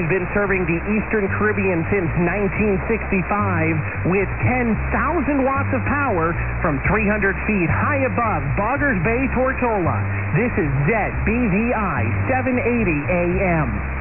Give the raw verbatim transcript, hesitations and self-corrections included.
We've been serving the Eastern Caribbean since nineteen sixty-five with ten thousand watts of power from three hundred feet high above Boggers Bay, Tortola. This is Z B V I seven eighty A M.